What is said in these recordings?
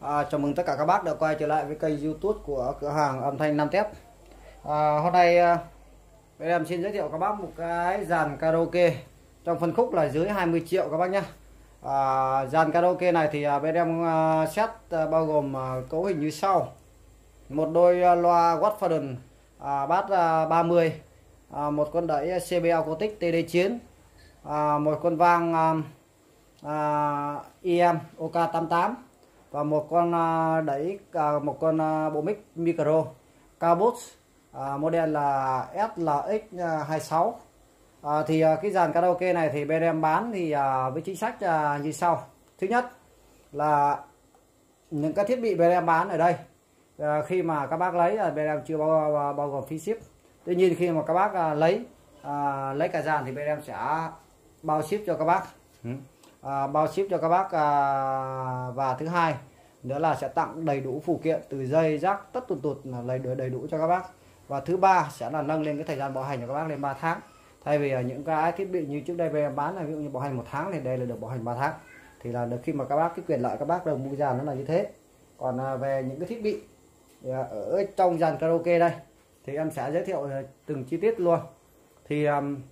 Chào mừng tất cả các bác đã quay trở lại với kênh YouTube của cửa hàng âm thanh Nam Thép. Hôm nay bên em xin giới thiệu các bác một cái dàn karaoke trong phân khúc là dưới 20 triệu các bác nhé. Dàn karaoke này thì bên em set bao gồm cấu hình như sau: một đôi loa Watford bass 30, một con đẩy CB Acoustic TD9, một con vang EM OK88 và một con đẩy một con bộ mic micro Cabot model là SLX26. Thì cái dàn karaoke này thì bên em bán thì với chính sách như sau. Thứ nhất là những cái thiết bị bên em bán ở đây khi mà các bác lấy bên em chưa bao gồm phí ship. Tuy nhiên khi mà các bác lấy cả dàn thì bên em sẽ bao ship cho các bác. Bao ship cho các bác, và thứ hai nữa là sẽ tặng đầy đủ phụ kiện từ dây rắc tất tụt là đầy đủ cho các bác. Và thứ ba sẽ là nâng lên cái thời gian bảo hành của các bác lên 3 tháng. Thay vì những cái thiết bị như trước đây bên em bán là ví dụ như bảo hành 1 tháng thì đây là được bảo hành 3 tháng. Thì là được khi mà các bác cái quyền lợi các bác được mua dàn nó là như thế. Còn về những cái thiết bị ở trong dàn karaoke đây thì em sẽ giới thiệu từng chi tiết luôn. Thì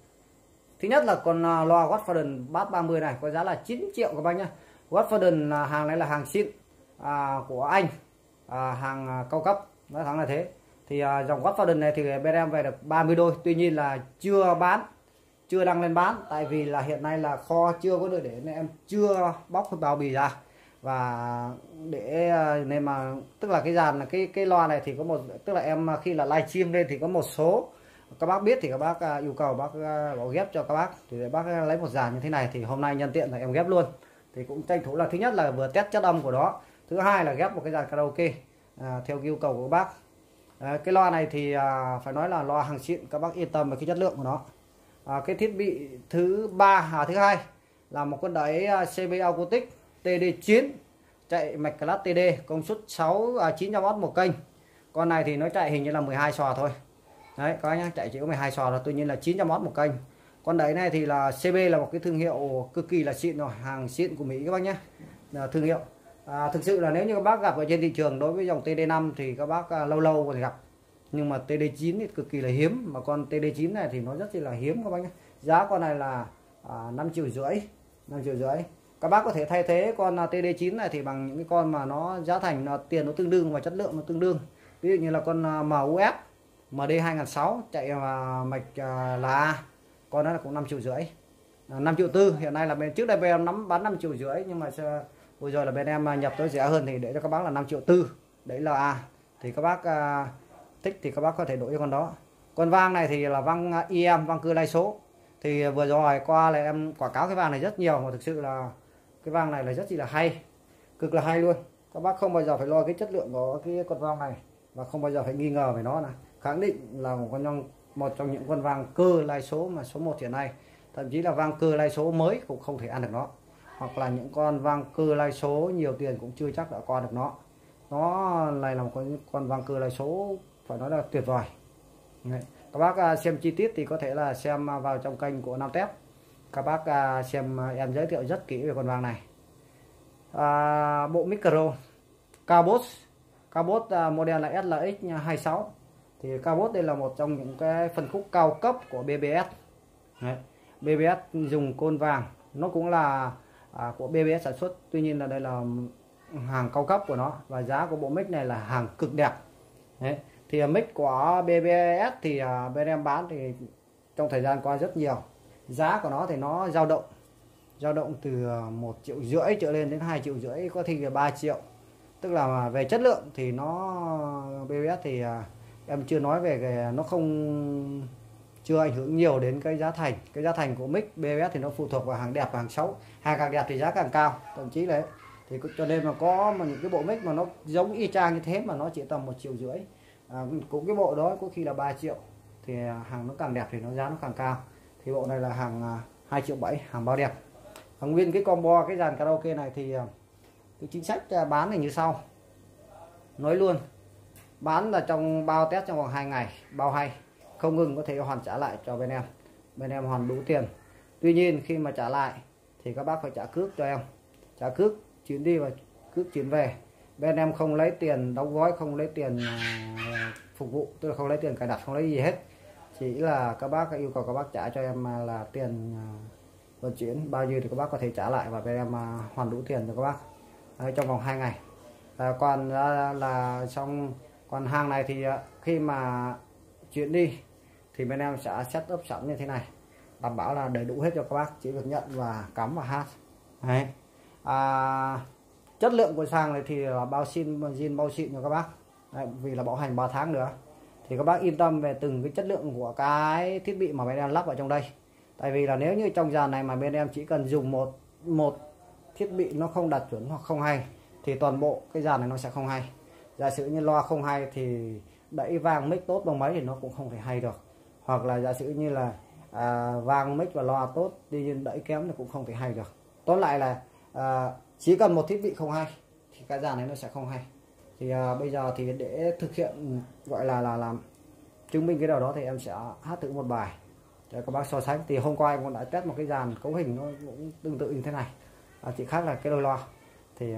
thứ nhất là con loa Watford bass 30 này có giá là 9 triệu các bác nhé. Watford hàng này là hàng xịn của Anh, hàng cao cấp, nói thẳng là thế. Thì dòng Watford này thì bên em về được 30 đôi, tuy nhiên là chưa bán, chưa đăng lên bán, tại vì là hiện nay là kho chưa có được để nên em chưa bóc bao bì ra. Và để nên mà tức là cái dàn là cái loa này thì có một, tức là em khi là livestream lên thì có một số các bác biết thì các bác yêu cầu bác bảo ghép cho các bác, thì để bác lấy một dàn như thế này thì hôm nay nhân tiện là em ghép luôn. Thì cũng tranh thủ là thứ nhất là vừa test chất âm của nó, thứ hai là ghép một cái dàn karaoke theo yêu cầu của các bác. Cái loa này thì phải nói là loa hàng xịn, các bác yên tâm về cái chất lượng của nó. Cái thiết bị thứ hai là một con đáy CB Acoustic TD9 chạy mạch class TD, công suất 900W một kênh. Con này thì nó chạy hình như là 12 xò thôi. Đấy các bác nhá, chạy chỉ có 12 xò là tuy nhiên là 900W một kênh. Con đáy này thì là CB là một cái thương hiệu cực kỳ là xịn rồi, hàng xịn của Mỹ các bác nhé. Thương hiệu thực sự là nếu như các bác gặp ở trên thị trường đối với dòng TD5 thì các bác lâu lâu còn gặp, nhưng mà TD9 thì cực kỳ là hiếm, mà con TD9 này thì nó rất là hiếm các bác nhé. Giá con này là 5,5 triệu. Các bác có thể thay thế con TD9 này thì bằng những cái con mà nó giá thành tiền nó tương đương và chất lượng nó tương đương. Ví dụ như là con MUF MD2006 chạy mạch là A, con đó là cũng 5,5 triệu. 5,4 triệu. Hiện nay là bên trước đây bên em bán 5,5 triệu, nhưng mà bây giờ là bên em nhập tới rẻ hơn thì để cho các bác là 5,4 triệu. Đấy là A. Thì các bác thích thì các bác có thể đổi con đó. Con vang này thì là vang EM, vang cưa lai số. Thì vừa rồi qua là em quảng cáo cái vang này rất nhiều, mà thực sự là cái vang này là rất là hay, cực là hay luôn. Các bác không bao giờ phải lo cái chất lượng của cái con vang này, và không bao giờ phải nghi ngờ về nó, là khẳng định là một trong những con vang cơ lai số mà số 1 hiện nay. Thậm chí là vang cơ lai số mới cũng không thể ăn được nó, hoặc là những con vang cơ lai số nhiều tiền cũng chưa chắc đã qua được nó. Nó này là một con vang cơ lai số phải nói là tuyệt vời. Đấy. Các bác xem chi tiết thì có thể là xem vào trong kênh của Nam Thép, các bác xem em giới thiệu rất kỹ về con vang này. Bộ micro Cabot model là SLX26. Thì Cabot đây là một trong những cái phân khúc cao cấp của BBS. Đấy. BBS dùng côn vàng, nó cũng là của BBS sản xuất, tuy nhiên là đây là hàng cao cấp của nó, và giá của bộ mic này là hàng cực đẹp. Đấy. Thì mic của BBS thì bên em bán thì trong thời gian qua rất nhiều. Giá của nó thì nó dao động từ 1,5 triệu trở lên đến 2,5 triệu, có khi là 3 triệu. Tức là về chất lượng thì nó BBS thì em chưa nói về cái, nó chưa ảnh hưởng nhiều đến cái giá thành. Cái giá thành của mic BBS thì nó phụ thuộc vào hàng đẹp và hàng xấu. Hàng càng đẹp thì giá càng cao, thậm chí đấy. Thì cho nên mà có mà những cái bộ mic mà nó giống y chang như thế mà nó chỉ tầm 1,5 triệu. Cũng cái bộ đó có khi là 3 triệu. Thì hàng nó càng đẹp thì nó giá nó càng cao. Thì bộ này là hàng 2,7 triệu, hàng bao đẹp. Nguyên cái combo cái dàn karaoke này thì cái chính sách bán này như sau. Nói luôn, bán là trong bao test trong vòng 2 ngày, bao hay, không ngừng có thể hoàn trả lại cho bên em. Bên em hoàn đủ tiền. Tuy nhiên khi mà trả lại thì các bác phải trả cước cho em, trả cước chuyến đi và cước chuyến về. bên em không lấy tiền đóng gói, không lấy tiền phục vụ, tức là không lấy tiền cài đặt, không lấy gì hết, chỉ là các bác yêu cầu các bác trả cho em là tiền vận chuyển bao nhiêu thì các bác có thể trả lại và bên em hoàn đủ tiền cho các bác. Đấy, trong vòng 2 ngày. Còn là xong, còn hàng này thì khi mà chuyển đi thì bên em sẽ set up sẵn như thế này, đảm bảo là đầy đủ hết cho các bác, chỉ việc nhận và cắm và hát. Đấy. Chất lượng của sàng này thì là bao zin bao xịn cho các bác. Đấy, vì là bảo hành 3 tháng nữa thì các bác yên tâm về từng cái chất lượng của cái thiết bị mà bên em lắp vào trong đây. Tại vì là nếu như trong dàn này mà bên em chỉ cần dùng một thiết bị nó không đạt chuẩn hoặc không hay thì toàn bộ cái dàn này nó sẽ không hay. Giả sử như loa không hay thì đẩy vang mic tốt bằng mấy thì nó cũng không thể hay được, hoặc là giả sử như là vang mic và loa tốt tuy nhiên đẩy kém thì cũng không thể hay được. Tóm lại là chỉ cần một thiết bị không hay thì cái dàn này nó sẽ không hay. Thì bây giờ thì để thực hiện gọi là làm chứng minh cái điều đó thì em sẽ hát thử một bài để các bác so sánh. Thì hôm qua em cũng đã test một cái dàn cấu hình nó cũng tương tự như thế này, chỉ khác là cái đôi loa. Thì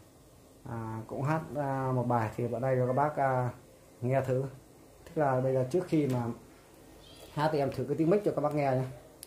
cũng hát một bài thì ở đây cho các bác nghe thử. Tức là bây giờ trước khi mà hát thì em thử cái tiếng mic cho các bác nghe nhé.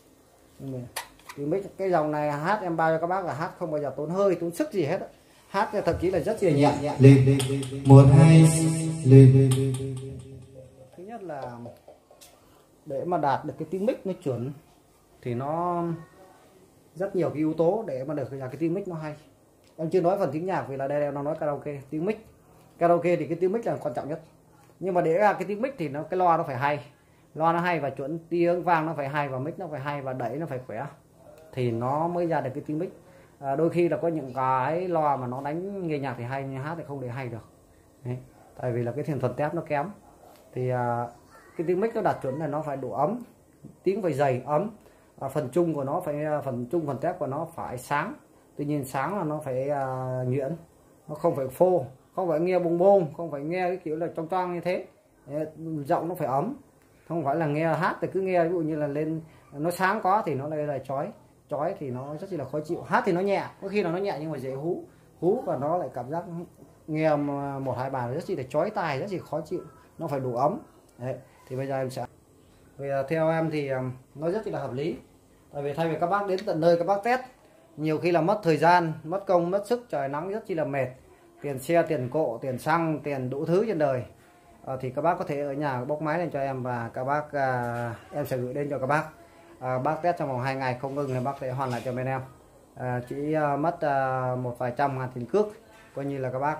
Tiếng mic cái dòng này hát em bao cho các bác là hát không bao giờ tốn hơi tốn sức gì hết, hát thậm chí là rất là nhẹ. Lên 1 2 lên. Thứ nhất là để mà đạt được cái tiếng mic nó chuẩn thì nó rất nhiều cái yếu tố để mà được là cái tiếng mic nó hay. Em chưa nói phần tiếng nhạc vì là đây nó nói karaoke. Tiếng mic karaoke thì cái tiếng mic là quan trọng nhất, nhưng mà để ra cái tiếng mic thì cái loa nó phải hay, loa nó hay và chuẩn, tiếng vang nó phải hay và mic nó phải hay và đẩy nó phải khỏe thì nó mới ra được cái tiếng mic. Đôi khi là có những cái loa mà nó đánh nghe nhạc thì hay nhưng hát thì không để hay được. Đấy. Tại vì là cái thành phần tép nó kém. Thì cái tiếng mic nó đạt chuẩn là nó phải độ ấm, tiếng phải dày ấm, phần trung của nó phải phần tép của nó phải sáng. Tuy nhiên sáng là nó phải nhuyễn, nó không phải phô, không phải nghe bông bông, không phải nghe cái kiểu là trong toang như thế. Giọng nó phải ấm, không phải là nghe hát thì cứ nghe ví dụ như là lên nó sáng quá thì nó lại là chói thì nó rất là khó chịu. Hát thì nó nhẹ, có khi là nó nhẹ nhưng mà dễ hú và nó lại cảm giác nghe 1-2 bài rất là chói tai, rất là khó chịu. Nó phải đủ ấm. Đấy. Thì bây giờ em sẽ theo em thì nó rất là hợp lý. Tại vì thay vì các bác đến tận nơi các bác test, nhiều khi là mất thời gian, mất công, mất sức, trời nắng rất chi là mệt, tiền xe, tiền cộ, tiền xăng, tiền đủ thứ trên đời. Thì các bác có thể ở nhà bốc máy lên cho em và các bác em sẽ gửi đến cho các bác. Bác test trong vòng 2 ngày không ngừng thì bác sẽ hoàn lại cho bên em. Chỉ mất một vài trăm ngàn tiền cước, coi như là các bác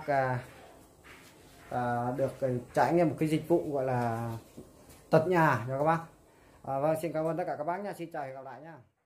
được trải nghiệm một cái dịch vụ gọi là tận nhà cho các bác. Vâng, xin cảm ơn tất cả các bác nha, xin chào và hẹn gặp lại nha.